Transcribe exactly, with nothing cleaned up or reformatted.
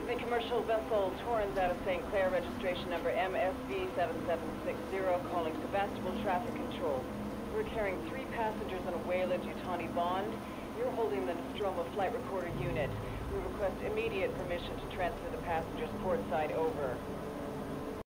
Commercial vessel Torrens out of Saint Clair, registration number M S V seven seven six zero, calling Sebastopol Traffic Control. We're carrying three passengers on a whaler Yutani Bond. You're holding the Nostromo flight recorder unit. We request immediate permission to transfer the passengers portside over.